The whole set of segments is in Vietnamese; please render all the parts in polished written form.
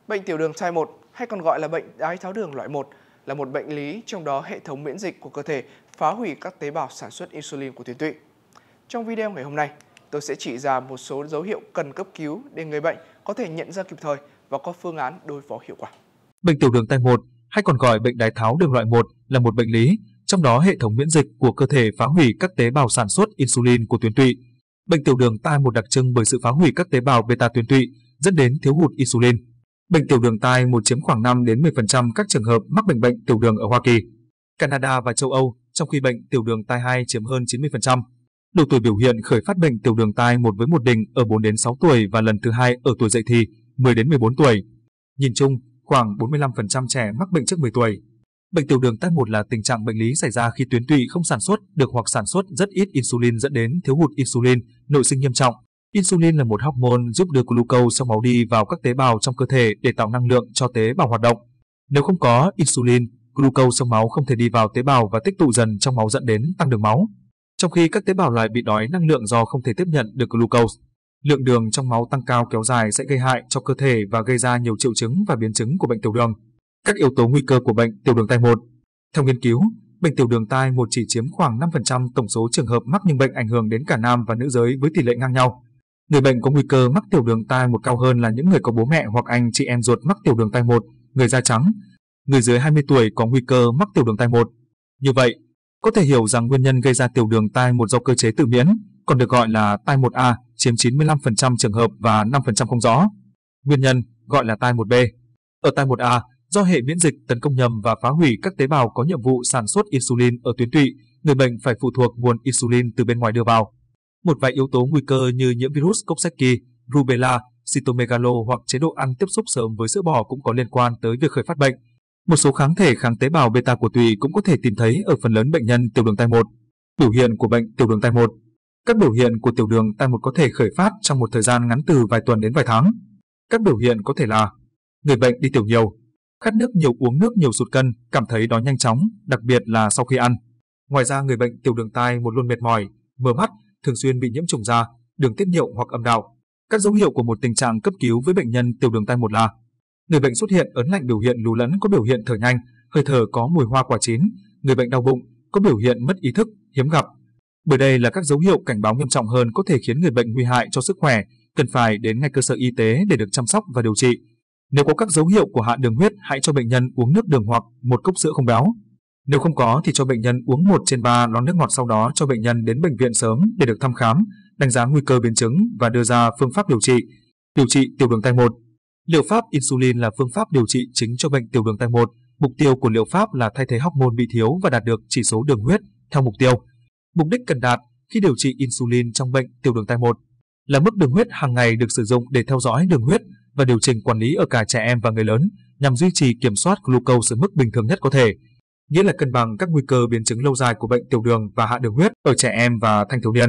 Bệnh tiểu đường type 1 hay còn gọi là bệnh đái tháo đường loại 1 là một bệnh lý trong đó hệ thống miễn dịch của cơ thể phá hủy các tế bào sản xuất insulin của tuyến tụy. Trong video ngày hôm nay, tôi sẽ chỉ ra một số dấu hiệu cần cấp cứu để người bệnh có thể nhận ra kịp thời và có phương án đối phó hiệu quả. Bệnh tiểu đường type 1 hay còn gọi bệnh đái tháo đường loại 1 là một bệnh lý trong đó hệ thống miễn dịch của cơ thể phá hủy các tế bào sản xuất insulin của tuyến tụy. Bệnh tiểu đường type 1 đặc trưng bởi sự phá hủy các tế bào beta tuyến tụy dẫn đến thiếu hụt insulin. Bệnh tiểu đường type 1 chiếm khoảng 5 đến 10% các trường hợp mắc bệnh tiểu đường ở Hoa Kỳ, Canada và châu Âu, trong khi bệnh tiểu đường type 2 chiếm hơn 90%. Độ tuổi biểu hiện khởi phát bệnh tiểu đường type 1 với một đỉnh ở 4 đến 6 tuổi và lần thứ hai ở tuổi dậy thì 10 đến 14 tuổi. Nhìn chung, khoảng 45% trẻ mắc bệnh trước 10 tuổi. Bệnh tiểu đường type 1 là tình trạng bệnh lý xảy ra khi tuyến tụy không sản xuất được hoặc sản xuất rất ít insulin dẫn đến thiếu hụt insulin, nội sinh nghiêm trọng. Insulin là một hormone giúp đưa glucose trong máu đi vào các tế bào trong cơ thể để tạo năng lượng cho tế bào hoạt động. Nếu không có insulin, glucose trong máu không thể đi vào tế bào và tích tụ dần trong máu dẫn đến tăng đường máu. Trong khi các tế bào lại bị đói năng lượng do không thể tiếp nhận được glucose. Lượng đường trong máu tăng cao kéo dài sẽ gây hại cho cơ thể và gây ra nhiều triệu chứng và biến chứng của bệnh tiểu đường. Các yếu tố nguy cơ của bệnh tiểu đường type 1. Theo nghiên cứu, bệnh tiểu đường type 1 chỉ chiếm khoảng 5% tổng số trường hợp mắc nhưng bệnh ảnh hưởng đến cả nam và nữ giới với tỷ lệ ngang nhau. Người bệnh có nguy cơ mắc tiểu đường type 1 cao hơn là những người có bố mẹ hoặc anh chị em ruột mắc tiểu đường type 1, người da trắng. Người dưới 20 tuổi có nguy cơ mắc tiểu đường type 1. Như vậy, có thể hiểu rằng nguyên nhân gây ra tiểu đường type 1 do cơ chế tự miễn, còn được gọi là type 1A, chiếm 95% trường hợp và 5% không rõ. Nguyên nhân gọi là type 1B. Ở type 1A, do hệ miễn dịch tấn công nhầm và phá hủy các tế bào có nhiệm vụ sản xuất insulin ở tuyến tụy, người bệnh phải phụ thuộc nguồn insulin từ bên ngoài đưa vào. Một vài yếu tố nguy cơ như nhiễm virus Coxsackie, rubella, cytomegalo hoặc chế độ ăn tiếp xúc sớm với sữa bò cũng có liên quan tới việc khởi phát bệnh. Một số kháng thể kháng tế bào beta của tụy cũng có thể tìm thấy ở phần lớn bệnh nhân tiểu đường type 1. Biểu hiện của bệnh tiểu đường type 1. Các biểu hiện của tiểu đường type 1 có thể khởi phát trong một thời gian ngắn từ vài tuần đến vài tháng. Các biểu hiện có thể là người bệnh đi tiểu nhiều, khát nước nhiều, uống nước nhiều, sụt cân, cảm thấy đói nhanh chóng, đặc biệt là sau khi ăn. Ngoài ra, người bệnh tiểu đường type 1 luôn mệt mỏi, mờ mắt, thường xuyên bị nhiễm trùng da, đường tiết niệu hoặc âm đạo. Các dấu hiệu của một tình trạng cấp cứu với bệnh nhân tiểu đường type 1 là người bệnh xuất hiện ớn lạnh, biểu hiện lú lẫn, có biểu hiện thở nhanh, hơi thở có mùi hoa quả chín, người bệnh đau bụng, có biểu hiện mất ý thức, hiếm gặp. Bởi đây là các dấu hiệu cảnh báo nghiêm trọng hơn có thể khiến người bệnh nguy hại cho sức khỏe, cần phải đến ngay cơ sở y tế để được chăm sóc và điều trị. Nếu có các dấu hiệu của hạ đường huyết, hãy cho bệnh nhân uống nước đường hoặc một cốc sữa không béo. Nếu không có thì cho bệnh nhân uống 1/3 lon nước ngọt, sau đó cho bệnh nhân đến bệnh viện sớm để được thăm khám, đánh giá nguy cơ biến chứng và đưa ra phương pháp điều trị. Điều trị tiểu đường type 1. Liệu pháp insulin là phương pháp điều trị chính cho bệnh tiểu đường type 1. Mục tiêu của liệu pháp là thay thế hormone bị thiếu và đạt được chỉ số đường huyết theo mục tiêu. Mục đích cần đạt khi điều trị insulin trong bệnh tiểu đường type 1 là mức đường huyết hàng ngày được sử dụng để theo dõi đường huyết và điều chỉnh quản lý ở cả trẻ em và người lớn nhằm duy trì kiểm soát glucose ở mức bình thường nhất có thể, nghĩa là cân bằng các nguy cơ biến chứng lâu dài của bệnh tiểu đường và hạ đường huyết ở trẻ em và thanh thiếu niên.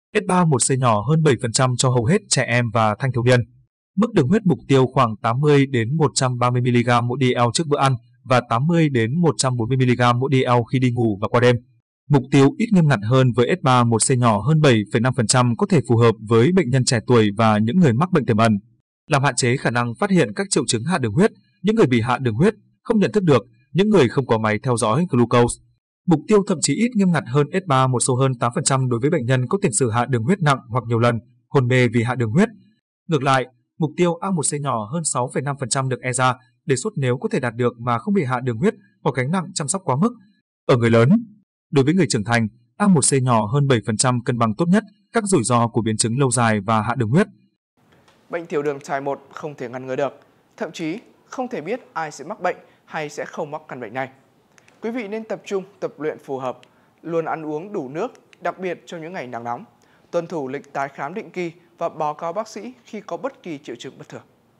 SPA1C nhỏ hơn 7% cho hầu hết trẻ em và thanh thiếu niên. Mức đường huyết mục tiêu khoảng 80 đến 130 mg mỗi dl trước bữa ăn và 80 đến 140 mg mỗi dl khi đi ngủ và qua đêm. Mục tiêu ít nghiêm ngặt hơn với SPA1C nhỏ hơn 7,5% có thể phù hợp với bệnh nhân trẻ tuổi và những người mắc bệnh tiềm ẩn, làm hạn chế khả năng phát hiện các triệu chứng hạ đường huyết, những người bị hạ đường huyết không nhận thức được, những người không có máy theo dõi glucose. Mục tiêu thậm chí ít nghiêm ngặt hơn SPA1 sâu hơn 8% đối với bệnh nhân có tiền sử hạ đường huyết nặng hoặc nhiều lần, hôn mê vì hạ đường huyết. Ngược lại, mục tiêu A1C nhỏ hơn 6,5% được e ra đề xuất nếu có thể đạt được mà không bị hạ đường huyết hoặc gánh nặng chăm sóc quá mức. Ở người lớn, đối với người trưởng thành, A1C nhỏ hơn 7% cân bằng tốt nhất các rủi ro của biến chứng lâu dài và hạ đường huyết. Bệnh tiểu đường type 1 không thể ngăn ngừa được, thậm chí không thể biết ai sẽ mắc bệnh hay sẽ không mắc căn bệnh này. Quý vị nên tập trung tập luyện phù hợp, luôn ăn uống đủ nước, đặc biệt trong những ngày nắng nóng, tuân thủ lịch tái khám định kỳ và báo cáo bác sĩ khi có bất kỳ triệu chứng bất thường.